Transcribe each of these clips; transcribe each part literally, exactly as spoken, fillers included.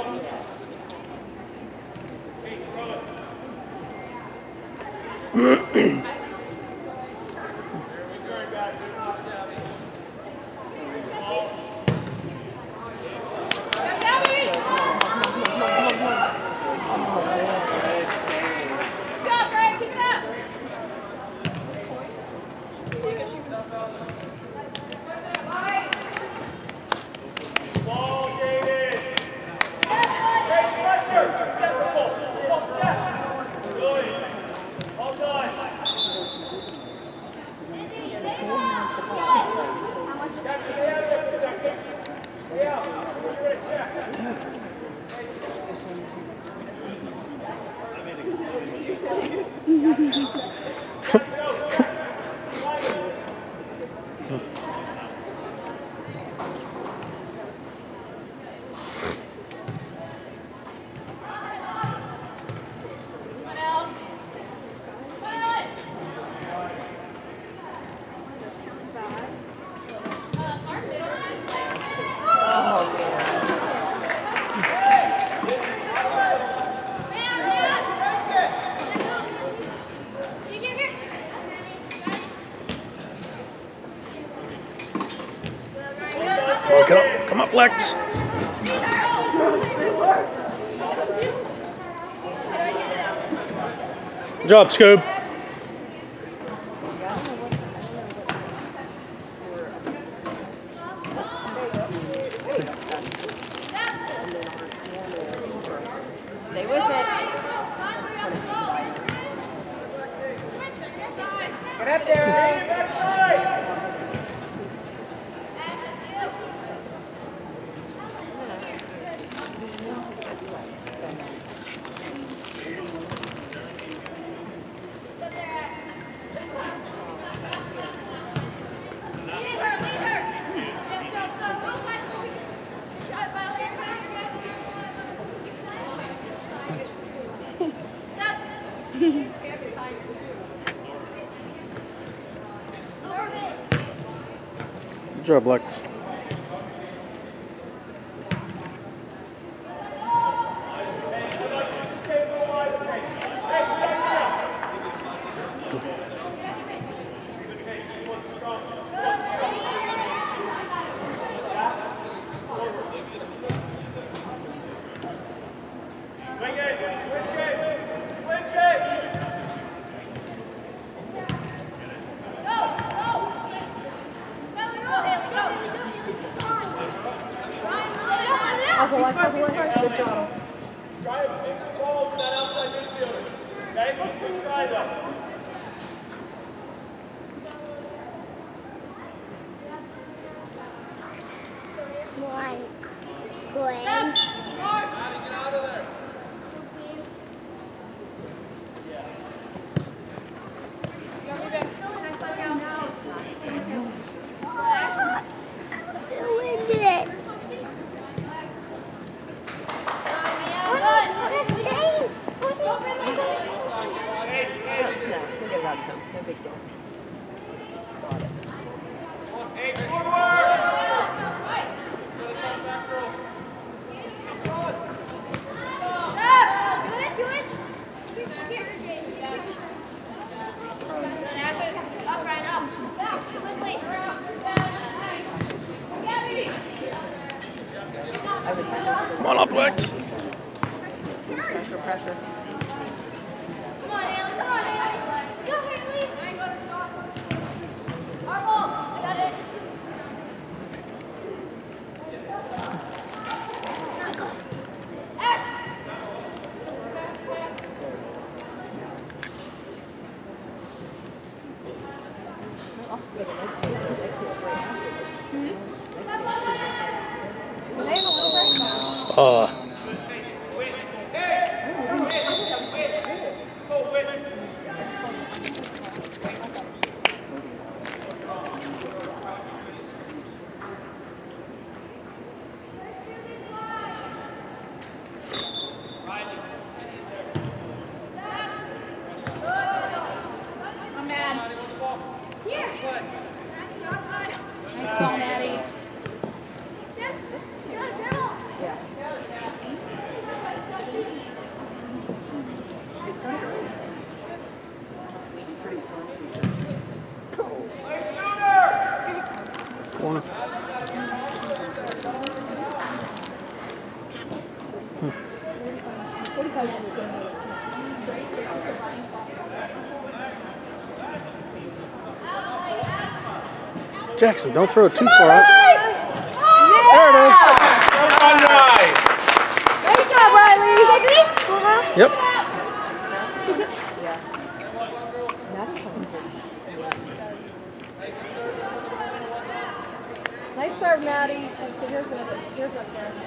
Oh, come up, come up, Lex. Good job, Scoob. Stay with it. Get up there. Good job, Lex. Hustle, Lex, hustle, Lex. Good job. Try to take the ball to that outside midfielder. Okay? Good try though. One. Going. Get out of there. Doing it. No big deal. Hey, forward! Come on up, Lex. Pressure, pressure. Come on, Haley. Come on, Haley. Go, Haley. Our ball. I got it. Uh. I'm mad. Here. Nice ball, Maddie. Good dribble. Yeah. one. Jackson, don't throw it too far out. There it is. Great job, Riley. Yep. Nice serve, Maddie. So here's the here's the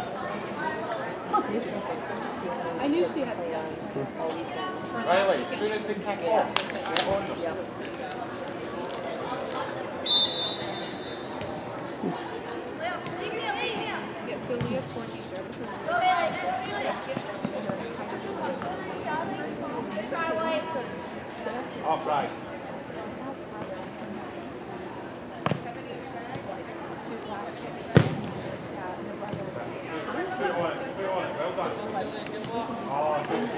I knew she had stuff. Riley, as soon as they kick off, you're on them. Yeah, so Leah's core teacher. Up right. Well done. Oh, good.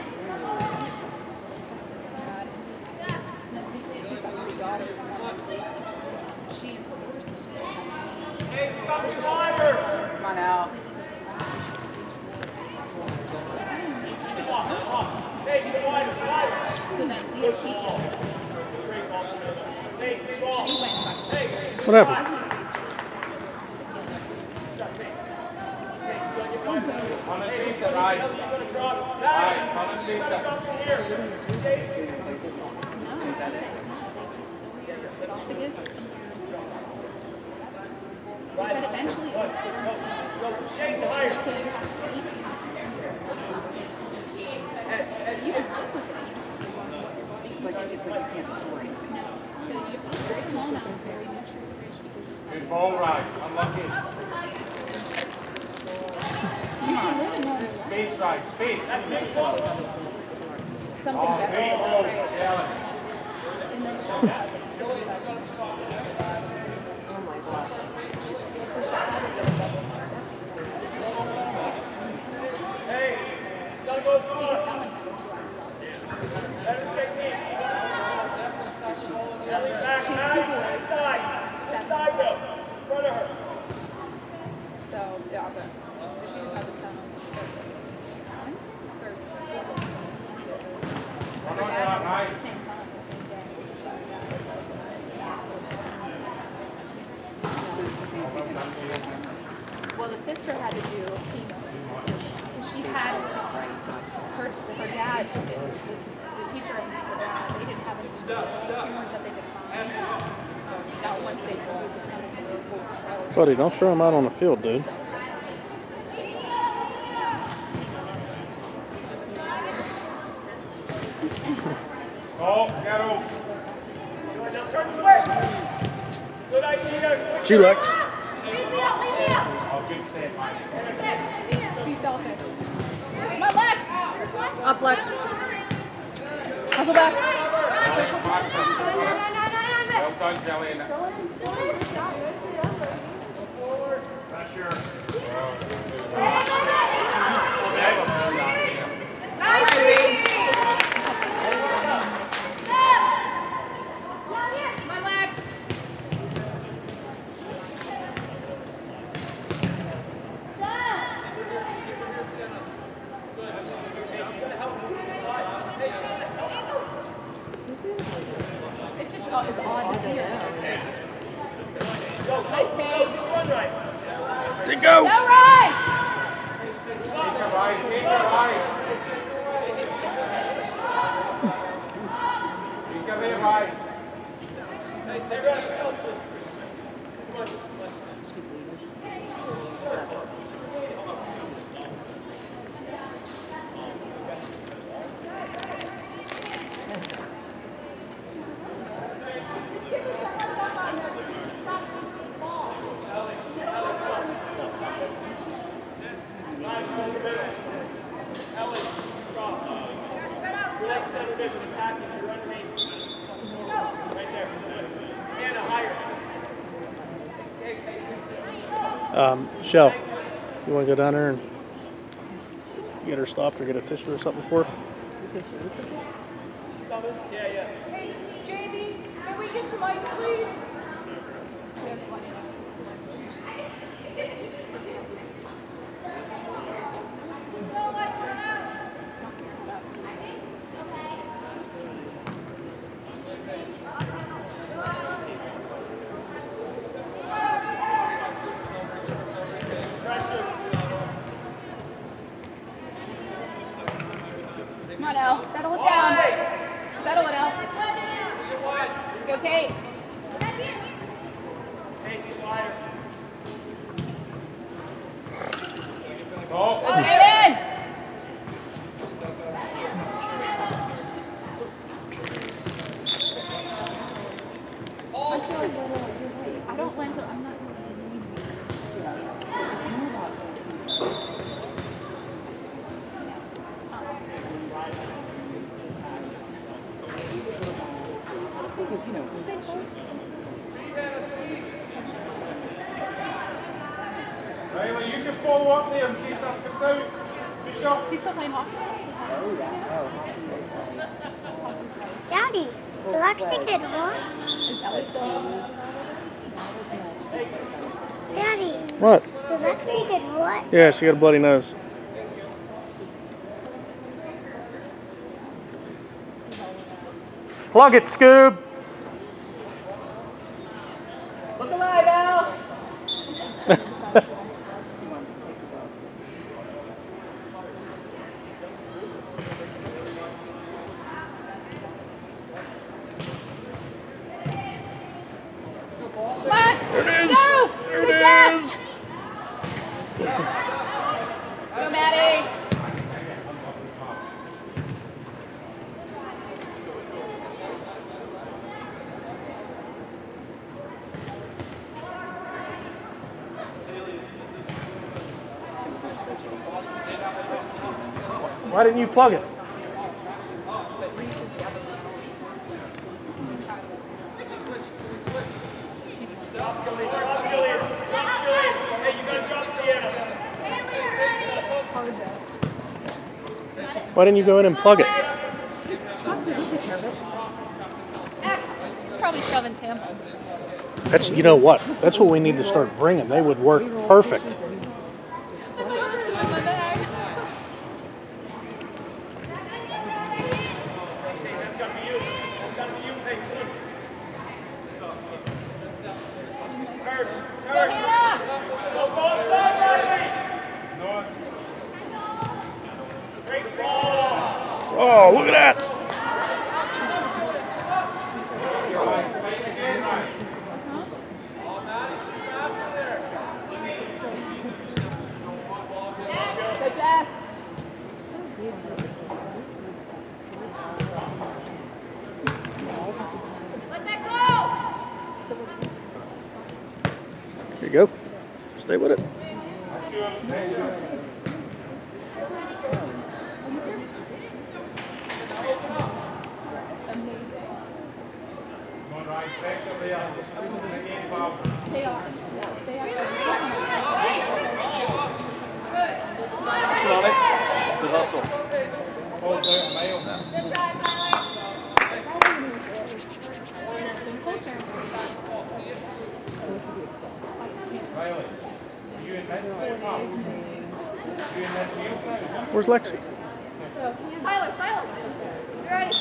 Hey, stop the driver! Come on out. Hey, slider, slider! So then Leah's teacher. Hey, big ball. She went back. What happened? On the Lisa, right? Right, on the Lisa. Esophagus. They said eventually it would form. Shake the higher. So you have to eat. You can live with it. It's like, it's like you can't store anything. No. So you have to eat very small amounts, very nutrient rich. Good ball, right. Unlucky. You can live in normal life. Space, right. Space. Something Oh, better. big ball. Right. Yeah. And then she'll have it. Oh my gosh. So she'll have it with a double step. Hey, sun goes She on. that one had two Better technique. hours. Back, She has back. two boys. This side. This side, though. In front of her. So, yeah, but, so she just had this done on Thursday. Thursday. One on that, right. At the same time, the same day. Well, the sister had to do chemo. She had to, her, her dad, the, the teacher and her dad, they didn't have any tumors that they could find. Now, once they go, it's not going to be Buddy, don't throw him out on the field, dude. Oh, get over. Good, now turn switch. Good idea. G Lex. Oh, good save, Mike. Be selfish. Come on, Lex! Up, Lex. Hustle back. Well done, Jelly. Pressure. Come on, Lex. It just is odd to see her. Nice page. They go. Go right! Take it right, take it right. Take it right. Um, Shell, you want to go down there and get her stopped or get a tissue or something for her? Yeah, yeah. Hey, Jamie, can we get some ice, please? Taylor, you can follow up there in case that comes out. Good shot. Is he still playing hockey? Daddy, did Lexi get hot? Is that what's going on? Daddy, What? did Lexi get hot? Yeah, she got a bloody nose. Plug it, Scoob. Look alive, Al! Come on! There it is. Go! There Go, it Jess! is. Go, Maddie! Why didn't you plug it? Hey, you gotta drop Sienna. Why didn't you go in and plug it? It's probably shoving tampons. That's, you know what? That's what we need to start bringing. They would work perfect. I thought there was some in my bag. Hey, that's gotta be you. That's gotta be you. Hey, come on. Turn, Go, turn. Hannah! Go, go inside, Riley. Great ball. Oh, look at that. Go, Jess! Let that go! Here you go. Stay with it. They are. Yeah, they are. Good hustle. Good try, Tyler. Where's Lexi? Tyler, Tyler. You ready?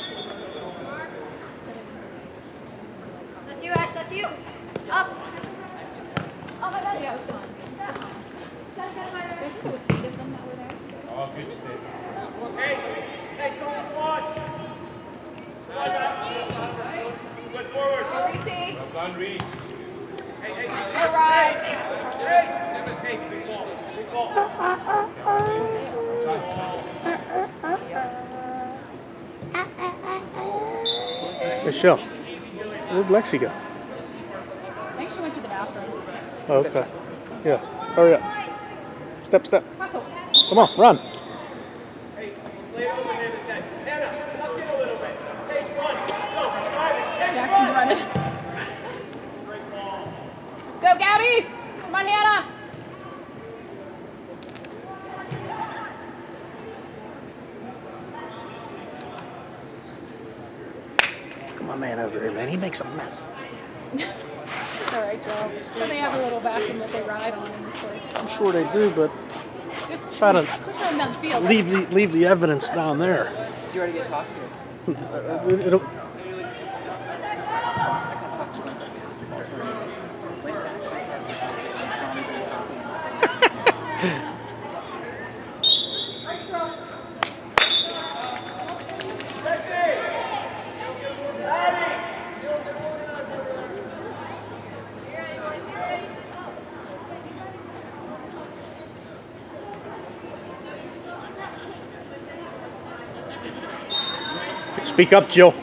That's you, Ash. That's you. Up. Oh my God. Yeah, it was fun. Gotta get my I think it was eight of them that were there. Oh, good step. Hey, hey, so just watch. Slide back. Good forward. Go, Reese! Well done, Reese. Hey, hey, hey. All right. Hey, hey, big ball. Big ball. Michelle, where'd Lexi go? I think she went to the bathroom. Oh, okay. Yeah, hurry up. Step, step. Russell. Come on, run. Hey, lay it over Hannah's head. Hannah, tuck in a little bit. Hey, run. Go, drive it. Hey, Jackson's run. running. Great ball. Go, Gabby! Come on, Hannah! Come on, man, over here, man. He makes a mess. It's all right, Joe. So they have a little vacuum that they ride on in this place. I'm sure they do, but Good. try to Put them down the field. leave the leave the evidence down there. Did you already get talked to? It'll, speak up, Jill.